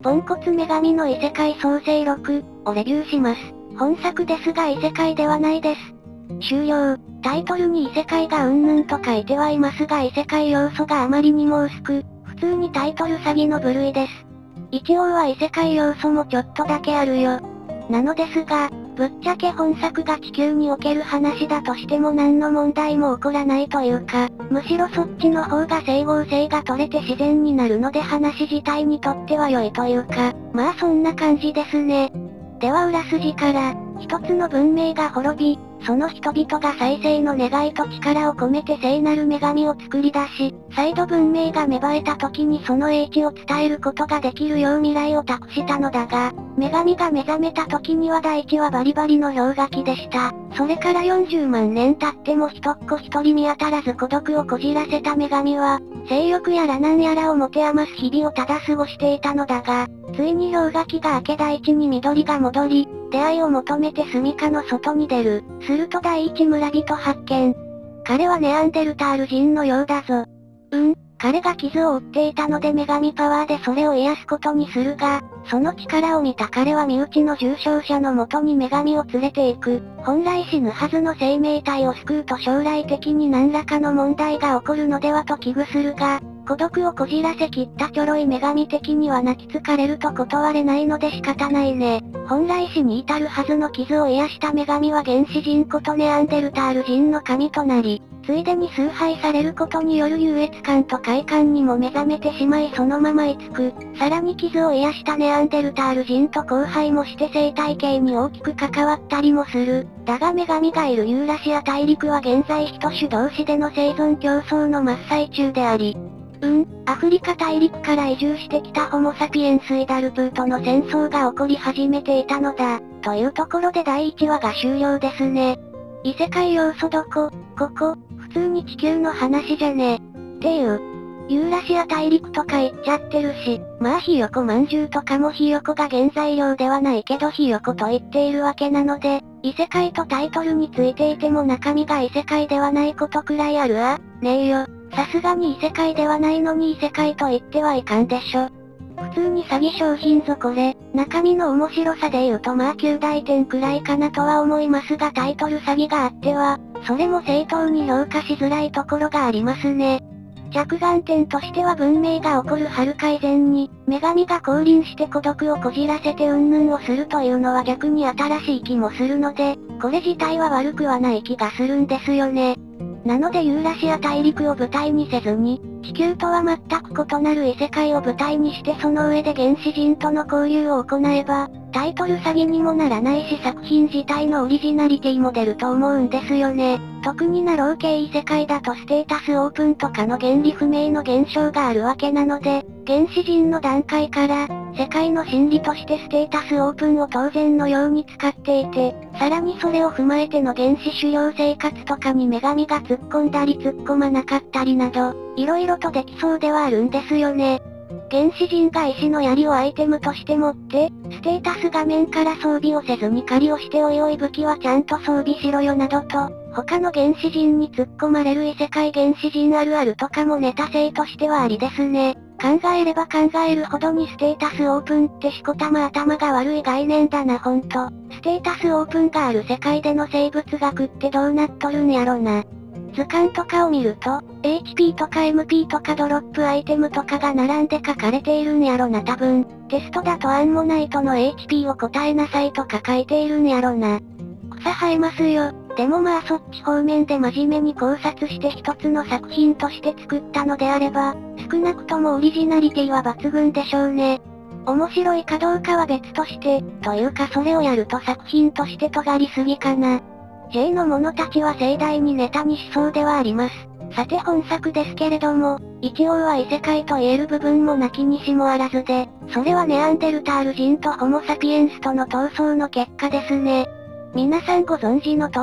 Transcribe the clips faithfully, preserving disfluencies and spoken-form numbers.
ポンコツ女神の異世界創世録をレビューします。本作ですが異世界ではないです。終了。タイトルに異世界がうんぬんと書いてはいますが異世界要素があまりにも薄く、普通にタイトル詐欺の部類です。一応は異世界要素もちょっとだけあるよ。なのですが、ぶっちゃけ本作が地球における話だとしても何の問題も起こらないというか、むしろそっちの方が整合性が取れて自然になるので話自体にとっては良いというか、まあそんな感じですね。では裏筋から、一つの文明が滅び、その人々が再生の願いと力を込めて聖なる女神を作り出し、再度文明が芽生えた時にその英知を伝えることができるよう未来を託したのだが、女神が目覚めた時には大地はバリバリの氷河期でした。それからよんじゅうまんねん経っても一っ子一人見当たらず孤独をこじらせた女神は、性欲やらなんやらを持て余す日々をただ過ごしていたのだが、ついに氷河期が明け大地に緑が戻り、出会いを求めて住処の外に出る。すると第一村人発見。彼はネアンデルタール人のようだぞ。うん、彼が傷を負っていたので女神パワーでそれを癒すことにするが、その力を見た彼は身内の重傷者の元に女神を連れて行く。本来死ぬはずの生命体を救うと将来的に何らかの問題が起こるのではと危惧するが、孤独をこじらせきったちょろい女神的には泣き疲れると断れないので仕方ないね。本来死に至るはずの傷を癒した女神は原始人ことネアンデルタール人の神となり、ついでに崇拝されることによる優越感と快感にも目覚めてしまいそのまま居つく。さらに傷を癒したネアンデルタール人と交配もして生態系に大きく関わったりもする。だが女神がいるユーラシア大陸は現在人種同士での生存競争の真っ最中であり、うん、アフリカ大陸から移住してきたホモサピエンスイダルプーとの戦争が起こり始めていたのだ。というところでだいいちわが終了ですね。異世界要素どこ、ここ、普通に地球の話じゃね。っていう。ユーラシア大陸とか言っちゃってるし、まあひよこまんじゅうとかもひよこが原材料ではないけどひよこと言っているわけなので、異世界とタイトルについていても中身が異世界ではないことくらいあるあ、ねえよ。さすがに異世界ではないのに異世界と言ってはいかんでしょ。普通に詐欺商品ぞこれ。中身の面白さで言うとまあきゅう大点くらいかなとは思いますがタイトル詐欺があっては、それも正当に評価しづらいところがありますね。着眼点としては文明が起こる遥か以前に、女神が降臨して孤独をこじらせて云々をするというのは逆に新しい気もするので、これ自体は悪くはない気がするんですよね。なのでユーラシア大陸を舞台にせずに、地球とは全く異なる異世界を舞台にしてその上で原始人との交流を行えば、タイトル詐欺にもならないし作品自体のオリジナリティも出ると思うんですよね。特にナロー系異世界だとステータスオープンとかの原理不明の現象があるわけなので、原始人の段階から、世界の真理としてステータスオープンを当然のように使っていて、さらにそれを踏まえての原始狩猟生活とかに女神が突っ込んだり突っ込まなかったりなど、色々とできそうではあるんですよね。原始人が石の槍をアイテムとして持って、ステータス画面から装備をせずに狩りをしておいおい武器はちゃんと装備しろよなどと、他の原始人に突っ込まれる異世界原始人あるあるとかもネタ性としてはありですね。考えれば考えるほどにステータスオープンってしこたま頭が悪い概念だなほんと。ステータスオープンがある世界での生物学ってどうなっとるんやろな。図鑑とかを見ると、エイチピー とか エムピー とかドロップアイテムとかが並んで書かれているんやろな多分。テストだとアンモナイトの エイチピー を答えなさいとか書いているんやろな。草生えますよ。でもまあそっち方面で真面目に考察して一つの作品として作ったのであれば、少なくともオリジナリティは抜群でしょうね。面白いかどうかは別として、というかそれをやると作品として尖りすぎかな。J の者たちは盛大にネタにしそうではあります。さて本作ですけれども、一応は異世界と言える部分もなきにしもあらずで、それはネアンデルタール人とホモサピエンスとの闘争の結果ですね。皆さんご存知の通り、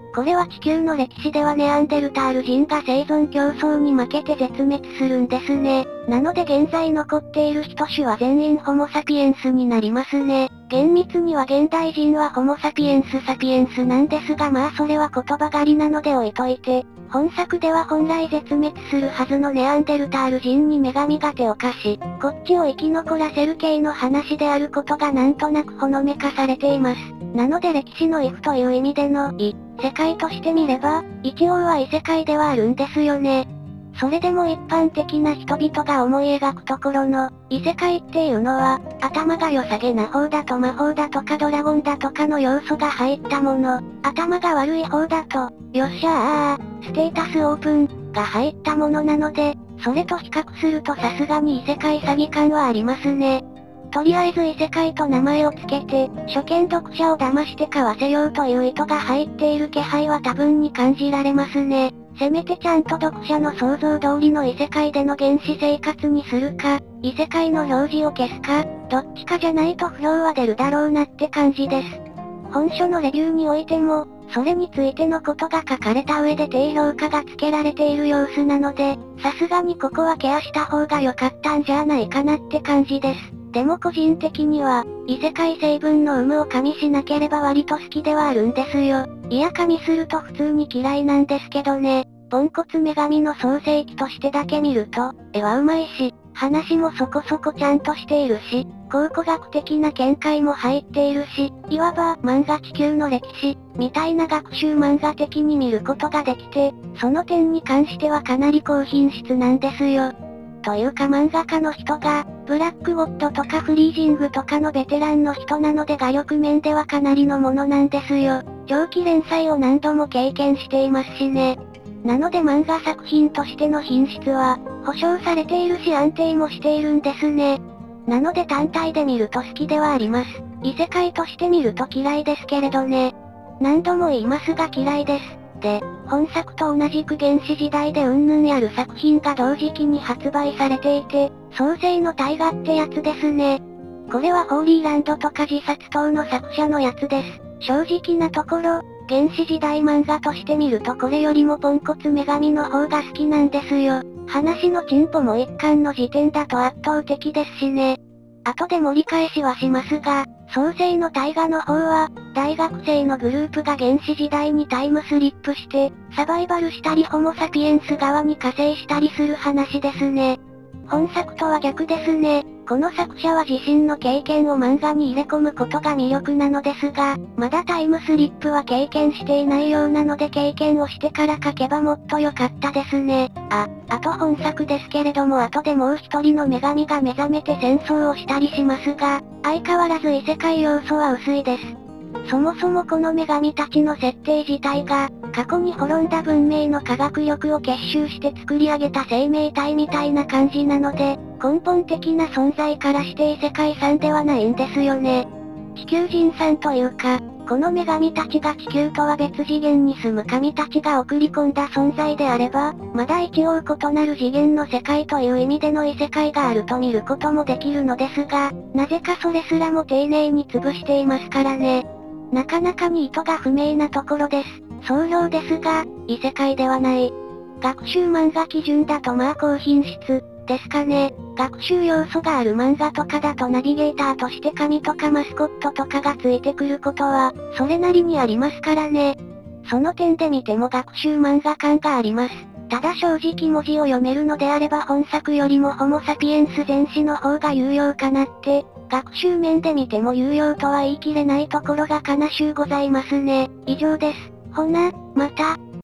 これは地球の歴史ではネアンデルタール人が生存競争に負けて絶滅するんですね。なので現在残っている人種は全員ホモサピエンスになりますね。厳密には現代人はホモサピエンスサピエンスなんですがまあそれは言葉狩りなので置いといて、本作では本来絶滅するはずのネアンデルタール人に女神が手を貸し、こっちを生き残らせる系の話であることがなんとなくほのめかされています。なので歴史のイフという意味での異世界としてみれば、一応は異世界ではあるんですよね。それでも一般的な人々が思い描くところの、異世界っていうのは、頭が良さげな方だと魔法だとかドラゴンだとかの要素が入ったもの、頭が悪い方だと、よっしゃー、ステータスオープン、が入ったものなので、それと比較するとさすがに異世界詐欺感はありますね。とりあえず異世界と名前を付けて、初見読者を騙して買わせようという意図が入っている気配は多分に感じられますね。せめてちゃんと読者の想像通りの異世界での原始生活にするか、異世界の表示を消すか、どっちかじゃないと不評は出るだろうなって感じです。本書のレビューにおいても、それについてのことが書かれた上で低評価がつけられている様子なので、さすがにここはケアした方が良かったんじゃないかなって感じです。でも個人的には、異世界成分の有無を加味しなければ割と好きではあるんですよ。いや加味すると普通に嫌いなんですけどね。ポンコツ女神の創世記としてだけ見ると、絵は上手いし、話もそこそこちゃんとしているし、考古学的な見解も入っているし、いわば漫画地球の歴史、みたいな学習漫画的に見ることができて、その点に関してはかなり高品質なんですよ。というか漫画家の人が、ブラックゴッドとかフリージングとかのベテランの人なので画力面ではかなりのものなんですよ。長期連載を何度も経験していますしね。なので漫画作品としての品質は、保証されているし安定もしているんですね。なので単体で見ると好きではあります。異世界として見ると嫌いですけれどね。何度も言いますが嫌いです。で、本作と同じく原始時代でうんぬんやる作品が同時期に発売されていて、創世の大河ってやつですね。これはホーリーランドとか自殺島の作者のやつです。正直なところ、原始時代漫画として見るとこれよりもポンコツ女神の方が好きなんですよ。話の進歩も一巻の時点だと圧倒的ですしね。後で盛り返しはしますが、創世の大河の方は、大学生のグループが原始時代にタイムスリップして、サバイバルしたりホモサピエンス側に加勢したりする話ですね。本作とは逆ですね。この作者は自身の経験を漫画に入れ込むことが魅力なのですが、まだタイムスリップは経験していないようなので経験をしてから書けばもっと良かったですね。あ、あと本作ですけれども後でもう一人の女神が目覚めて戦争をしたりしますが、相変わらず異世界要素は薄いです。そもそもこの女神たちの設定自体が、過去に滅んだ文明の科学力を結集して作り上げた生命体みたいな感じなので、根本的な存在からして異世界さんではないんですよね。地球人さんというか、この女神たちが地球とは別次元に住む神たちが送り込んだ存在であれば、まだ一応異なる次元の世界という意味での異世界があると見ることもできるのですが、なぜかそれすらも丁寧に潰していますからね。なかなかに意図が不明なところです。総評ですが、異世界ではない。学習漫画基準だとまあ高品質、ですかね。学習要素がある漫画とかだとナビゲーターとして紙とかマスコットとかがついてくることは、それなりにありますからね。その点で見ても学習漫画感があります。ただ正直文字を読めるのであれば本作よりもホモサピエンス全史の方が有用かなって、学習面で見ても有用とは言い切れないところが悲しゅうございますね。以上です。ほな、また。